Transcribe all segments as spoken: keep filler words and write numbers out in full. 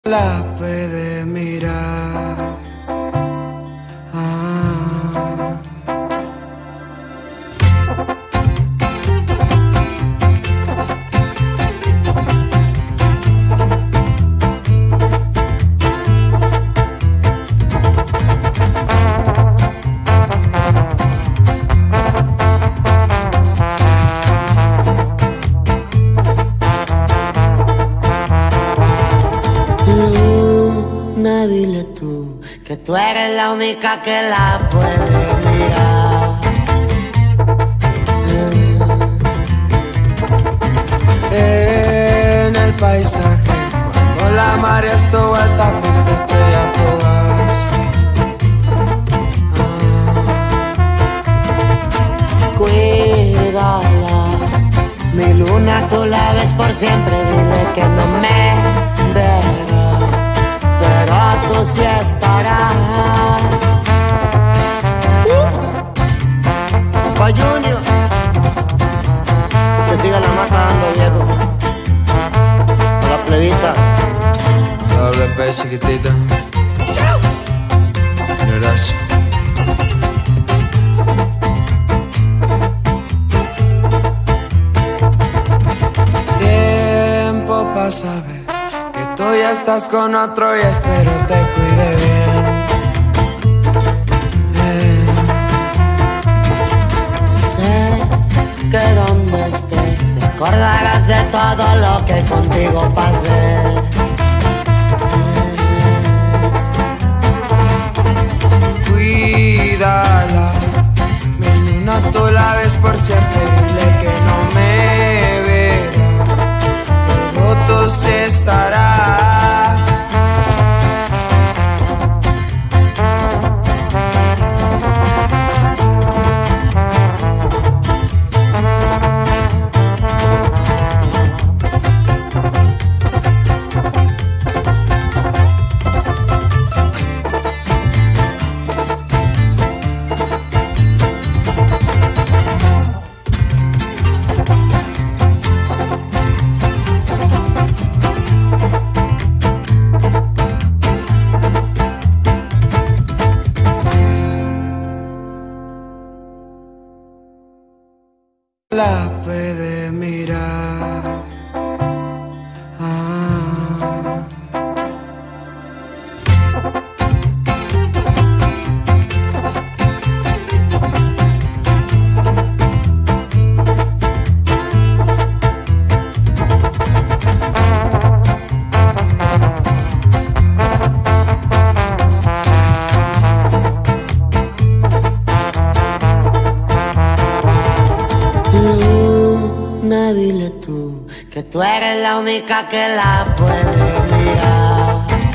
La puede mirar. Ah. Luna, dile tú que tú eres la única que la puede mirar. En el paisaje, cuando la marea estuvo alta, fuiste estrella fugaz. Ah. Cuídala, mi luna, tú la ves por siempre. Dile que no me verá, pero tú sí estarás. uh. Pa' Junior, que siga la mata dando, viejo. La plebita. Doble P chiquitita. Chao. Gracias. Tiempo pasa, ve que tú ya estás con otro y espero te cuide bien. Eh. Sé que donde estés te acordarás de todo lo que contigo pasé. Cuídala, mi luna, tú la ves por siempre. Dile que no me verá, pero tú sí estarás. La puede mirar. Ah. Luna, dile tú que tú eres la única que la puede mirar.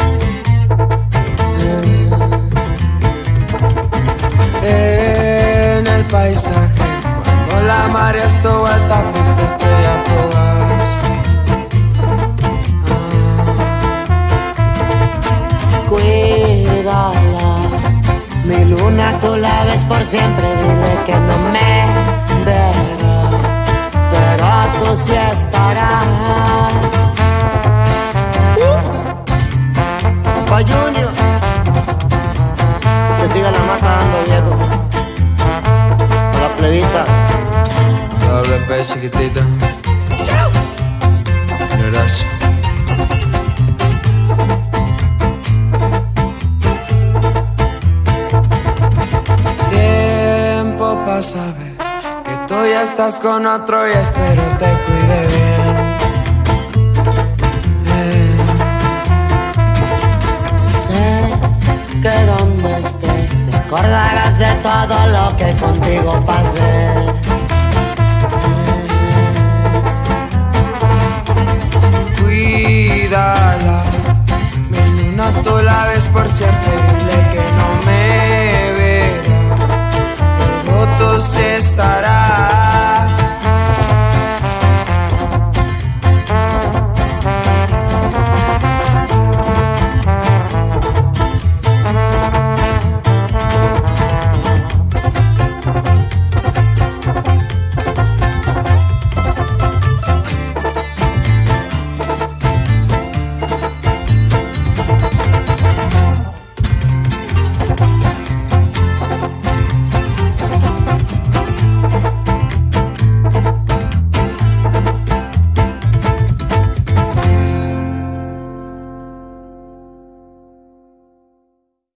En el paisaje, cuando la marea estuvo alta, fuiste estrella fugaz. Ah. Cuídala, mi luna, tú la ves por siempre. Dile que no me verá, pero tú sí estarás. uh. Pa' Junior, que siga la mata dando, viejo. La plebita. Doble P chiquitita. Chao. Gracias. Tiempo pasa, ve que tú ya estás con otro y espero te cuide bien. Eh. Sé que donde estés te acordarás de todo lo que contigo pasé. Cuídala, mi luna, tú la ves por siempre. Dile que no me verá, pero tú sí estarás.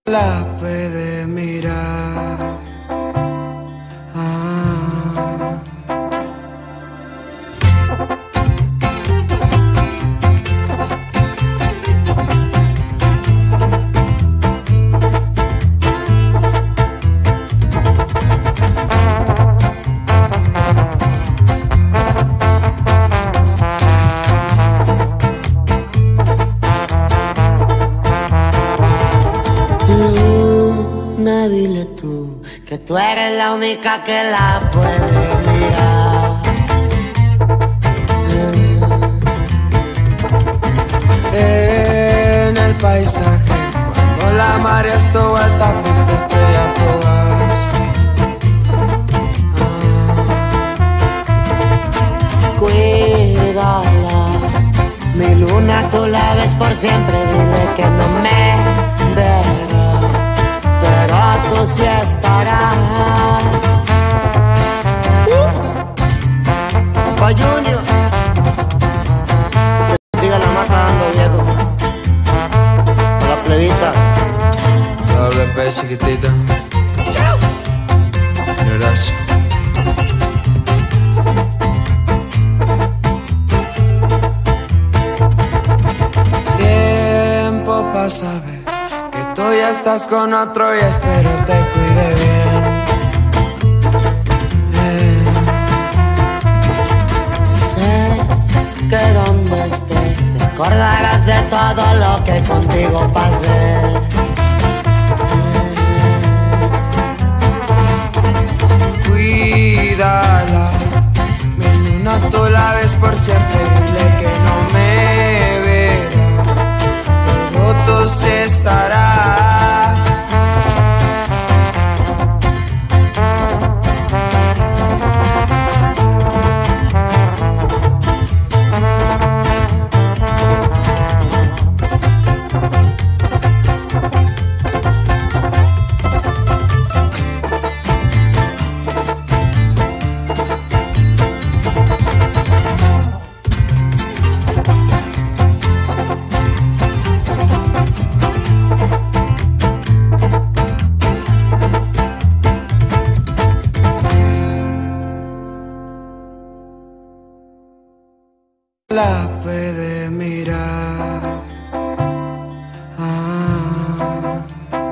la puede mirar. Ah. Dile tú que tú eres la única que la puede mirar. En el paisaje, cuando la marea estuvo alta, fuiste estrella fugaz. Ah. Cuídala, mi luna tú la ves por siempre. Dile que no me verá, pero tú sí estarás. Pa' Junior, que siga la marca dando viejo. Con la plebita. Doble P chiquitita. Chao. Gracias. Tiempo pasa, ve que tú ya estás con otro y espero te cuide bien. Eh. Sé que donde estés te acordarás de todo lo que contigo pasé. Cuídala, mi luna tú la ves por siempre. Dile que no me verá, pero tú sí estarás. La puede mirar. Ah.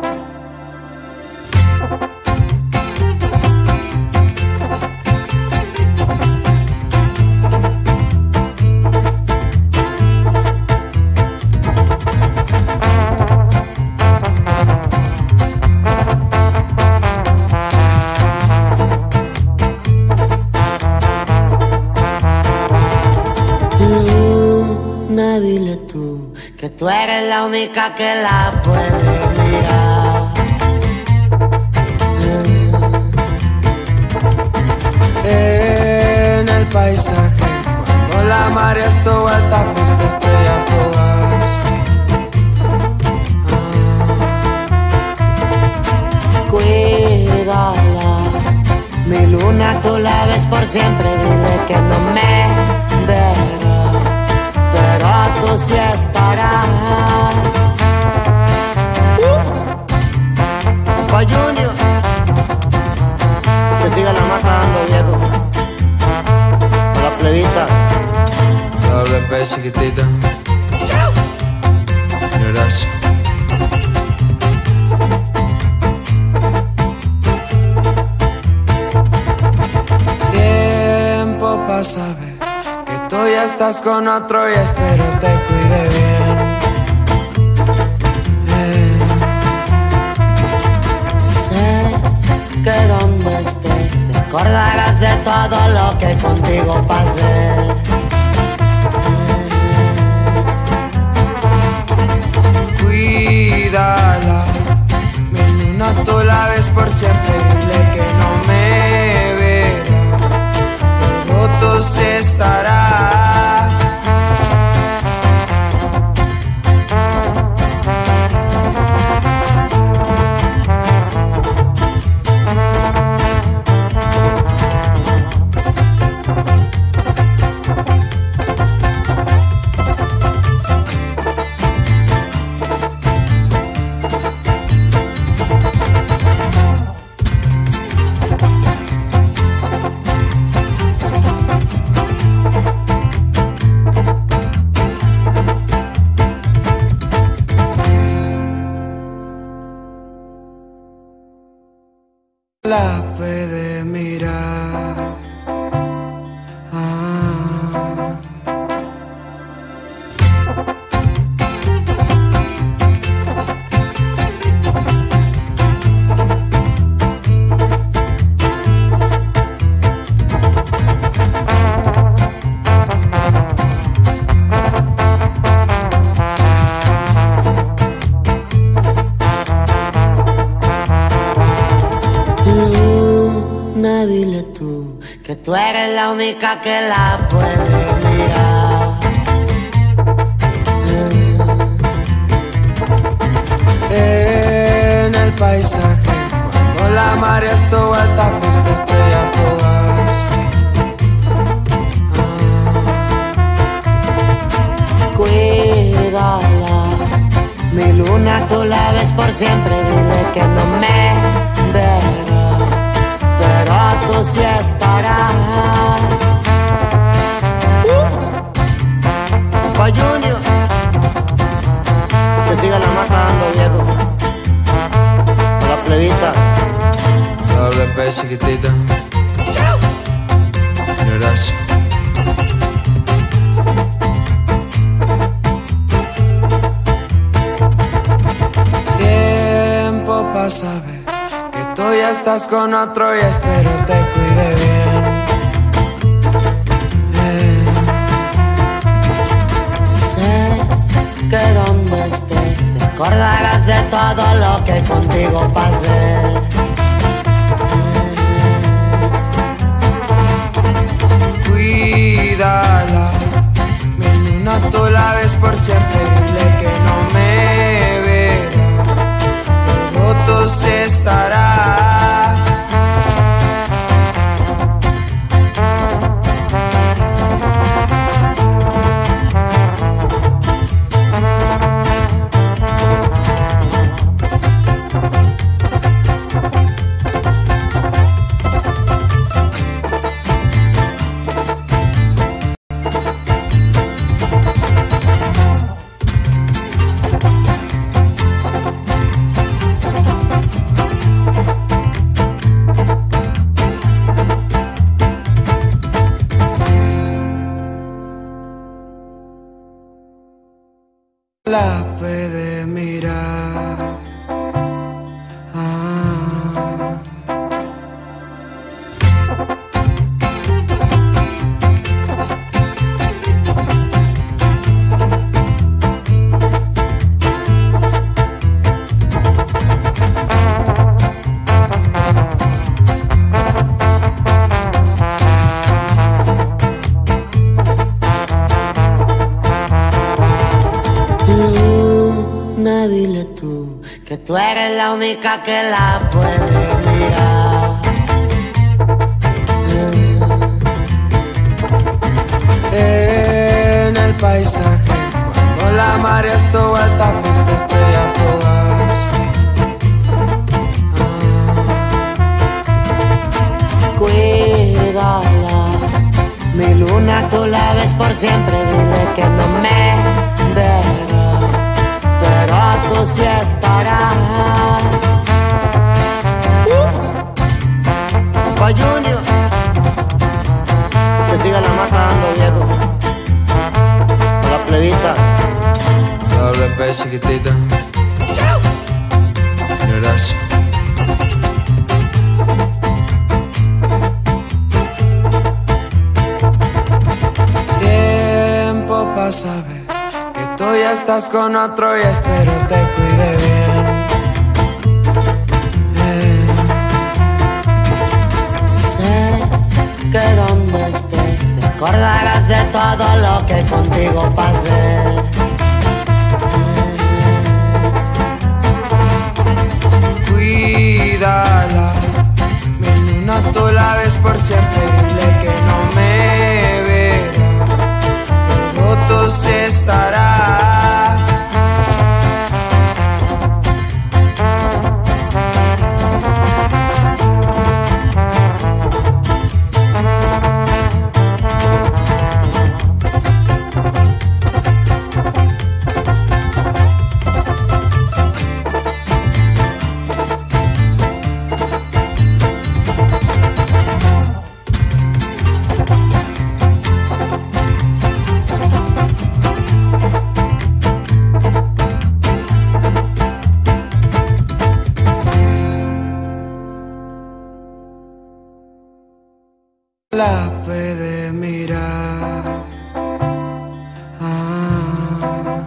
Dile tú que tú eres la única que la puede mirar. En el paisaje, cuando la marea estuvo alta, fuiste estrella fugaz. Ah. Cuídala, mi luna tú la ves por siempre. Dile que no me verá, pero tú sí estarás. Uh. Pa' Junior, que siga la marca dando viejo. Con la plebita. Doble P chiquitita. Chao. Gracias. Tiempo pasa, ve que tú ya estás con otro y espero te cuide bien. Eh. Sé que donde estés te acordarás de todo lo que contigo pasé. Cuídala, mi luna tú la ves por siempre. Dile que no me verá, pero tú sí estarás. la puede mirar. Ah. Dile tú que tú eres la única que la puede mirar. En el paisaje, cuando la marea estuvo alta, fuiste estrella fugaz. Ah. Cuídala, mi luna tú la ves por siempre. Dile que no me verá, pero tú sí estarás. Pa' Junior, que siga la mata dando, viejo. A la plebita. Doble P, chiquitita. Chao. Gracias. Tiempo pasa, ve que tú ya estás con otro y espero te cuide bien. Eh. Sé que donde estés te acordarás de todo lo que contigo pasé. Cuídala, mi luna tú la ves por siempre. Dile que no me verá, pero tú sí estarás. La puede mirar. Ah. Dile tú que tú eres la única que la puede mirar. En el paisaje, cuando la marea estuvo alta, fuiste estrella fugaz. Ah. Cuídala, mi luna tú la ves por siempre. Dile que no me verá, pero tú sí estarás. Uh. Pa' Junior, que siga la mata dando, viejo. A la plebita. Doble P, chiquitita. Chao. Gracias. Tiempo pasa, ve que tú ya estás con otro y espero te cuide bien. Eh. Sé que donde estés te acordarás de todo lo que contigo pasé. Cuídala, mi luna tú la ves por siempre. Dile que no me verá, pero tú sí estarás. la puede mirar. Ah.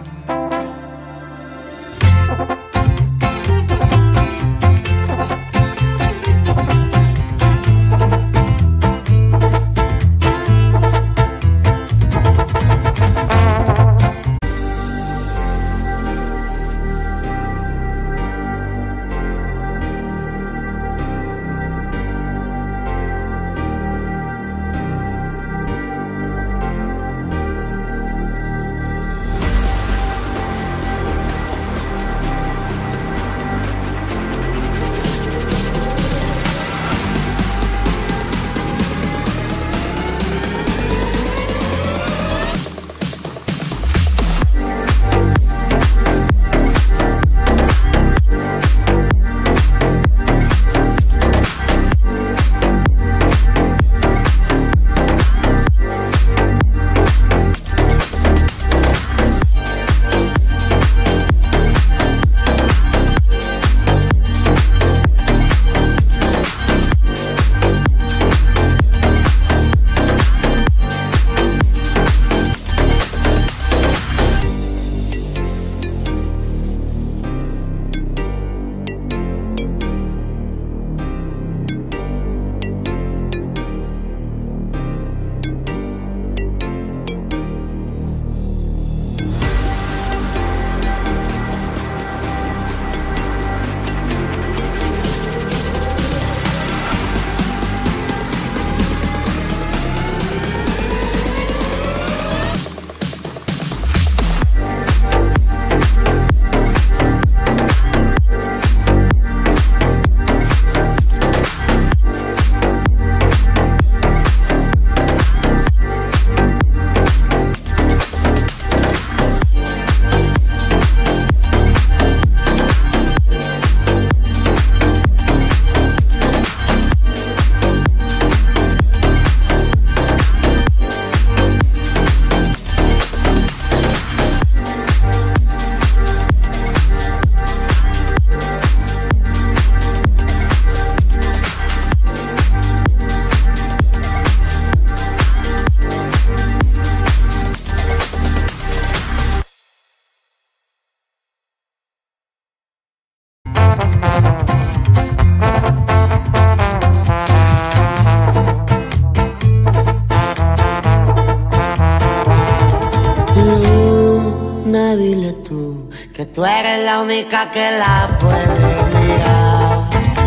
Dile tú que tú eres la única que la puede mirar.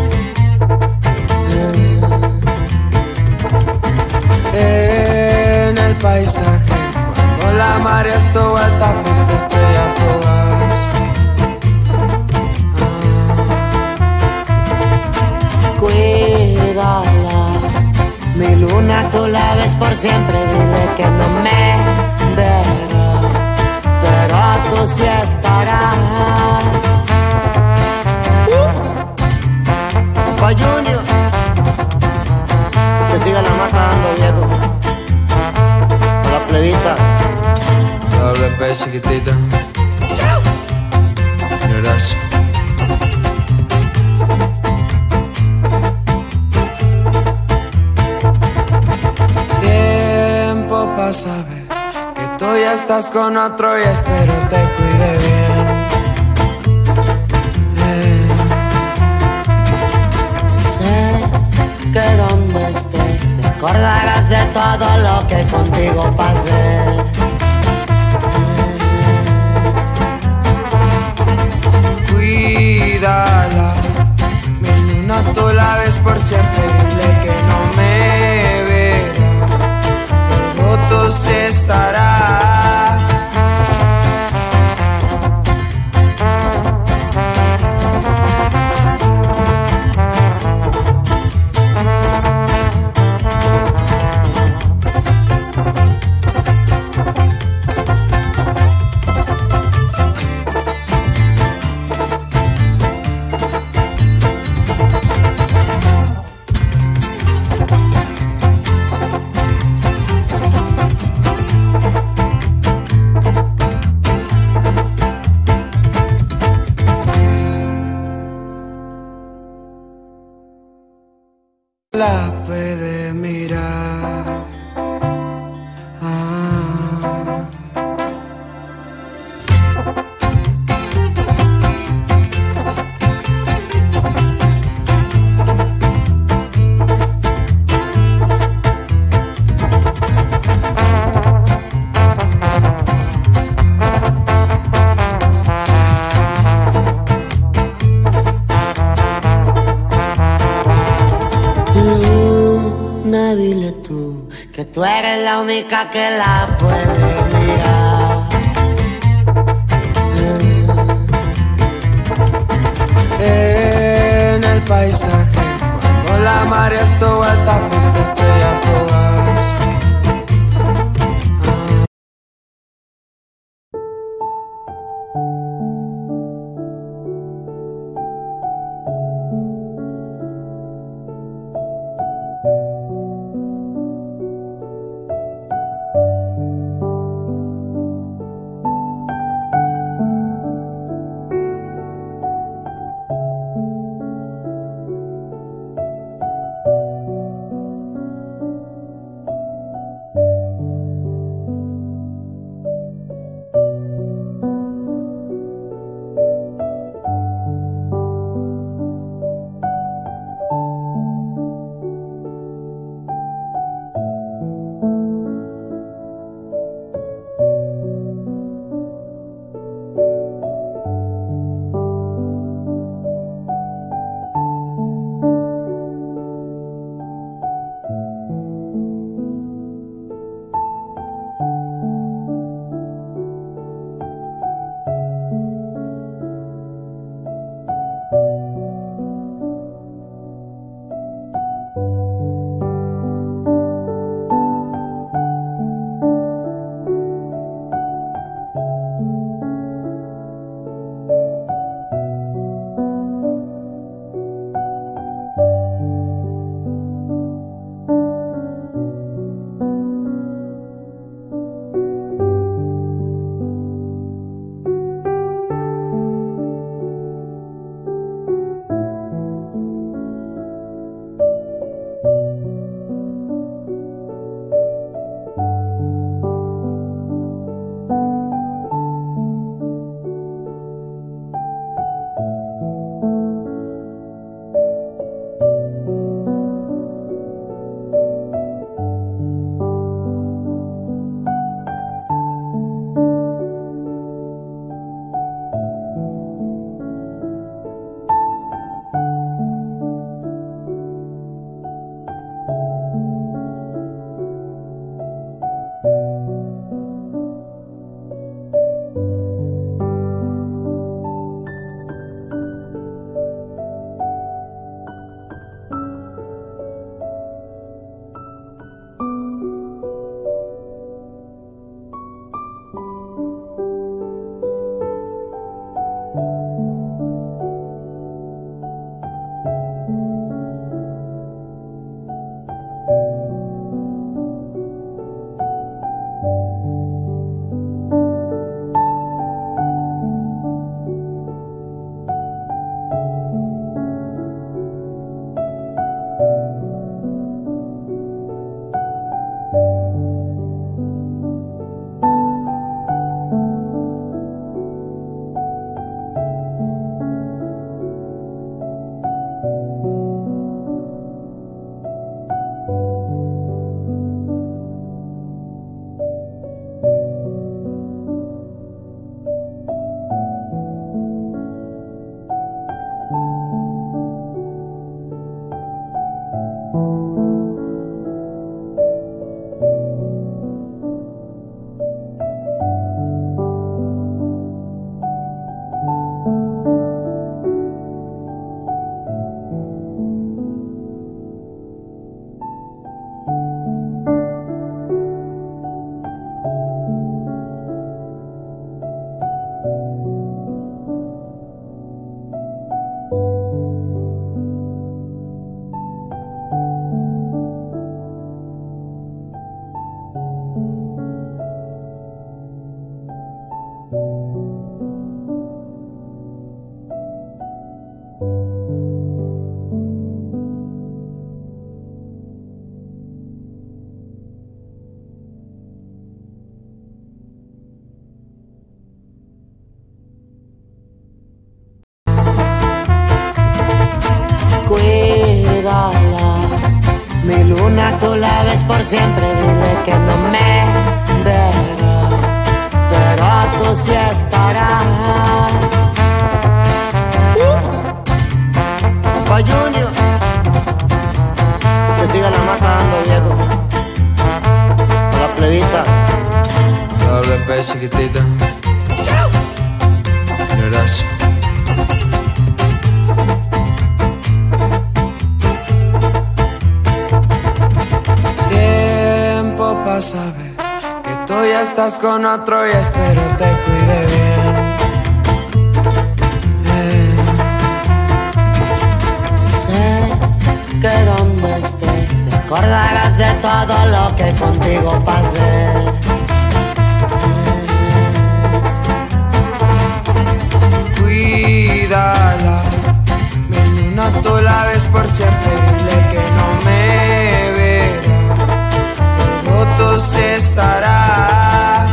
En el paisaje, cuando la marea estuvo alta, fuiste estrella fugaz. Ah. Cuídala, mi luna tú la ves por siempre. Dile que no me verá, pero tú sí estarás. Uh. Pa' Junior, que siga la marca dando, viejo. A la plebita. Doble P, chiquitita. Chao. Gracias. Tiempo pasa, ve que tú ya estás con otro y espero te cuide bien. Eh. Sé que donde estés te acordarás de todo lo que contigo pasé. Cuídala, mi luna tú la ves por siempre. Dile que no me verá, pero tú sí estarás. La puede mirar. la única que la puede mirar. En el paisaje, cuando la marea estuvo alta, fuiste estrella fugaz. tú la ves por siempre, dile que no me verá, pero tú sí estarás. Uh. Pa' Junior, que siga la marca dando viejo. chiquitita. Gracias. Tiempo pasa, ve que tú ya estás con otro y espero te cuide bien. Eh. Sé que donde estés te acordarás de todo lo que contigo pasé. Cuídala, mi luna tú la ves por siempre, dile que no me verá, pero tú sí estarás.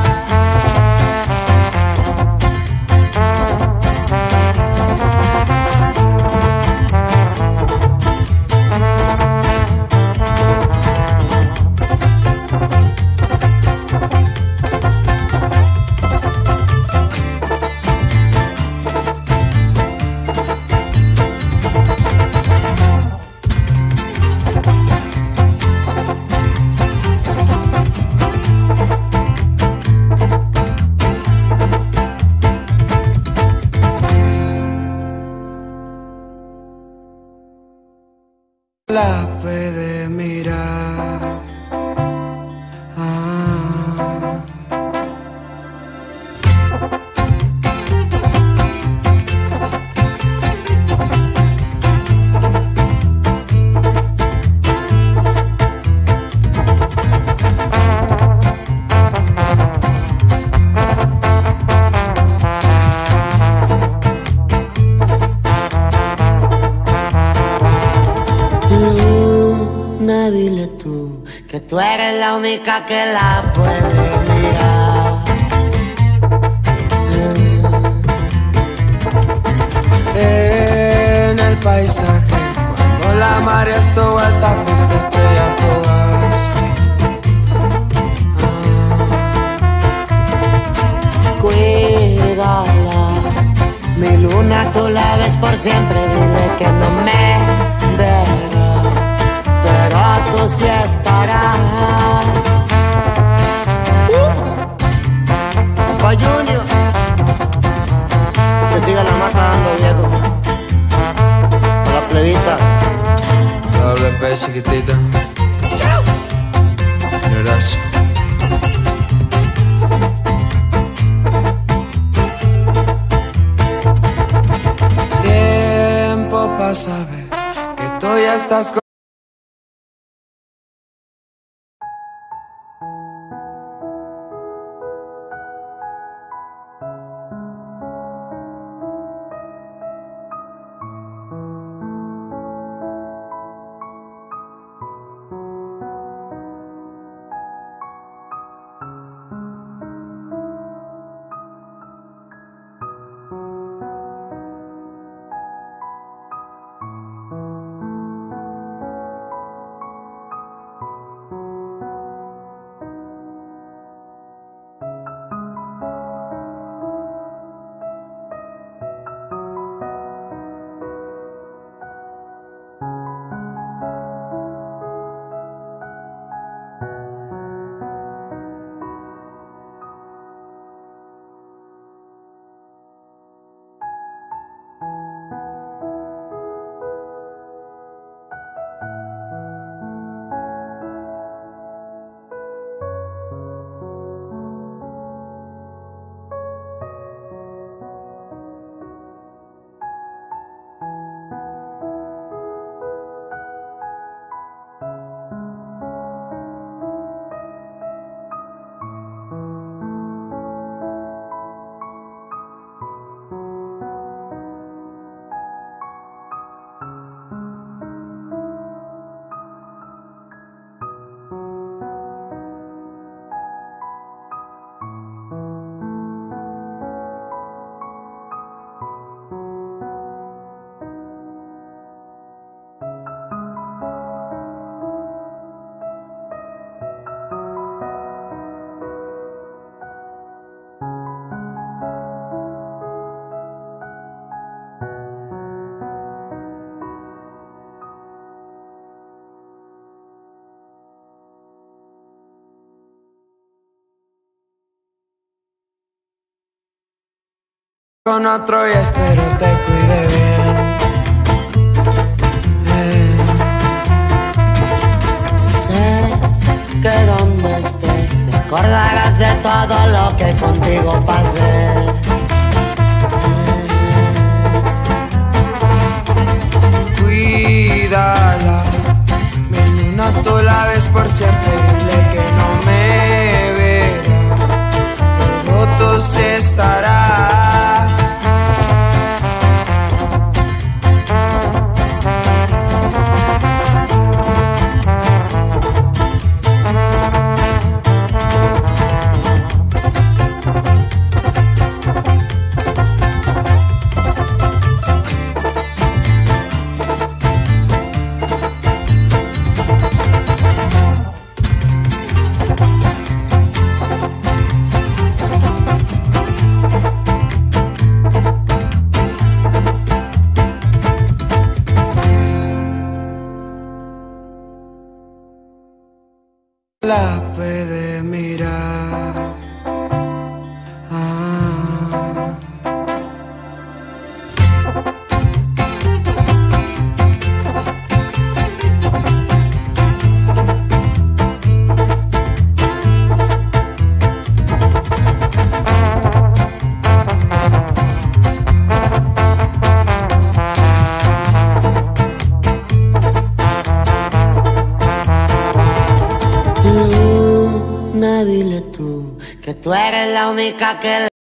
La puede mirar. Ah. Luna, dile tú que tú eres la única que la puede mirar. En el paisaje, cuando la marea estuvo alta, fuiste estrella fugaz. Ah. Cuídala, mi luna tú la ves por siempre, dile que no me verá, pero tú sí estarás. Pa' Junior, que siga la marca dando, viejo. A la plebita. Doble P chiquitita. Gracias. Tiempo pasa, ve que tú ya estás con con otro y espero te cuide bien. Eh. Sé que donde estés te acordarás de todo lo que contigo pasé. Cuídala, mi luna, tú la ves por siempre. Dile que no me verá, pero tú sí estarás. La puede mirar. Ah. Dile tú que tú eres la única que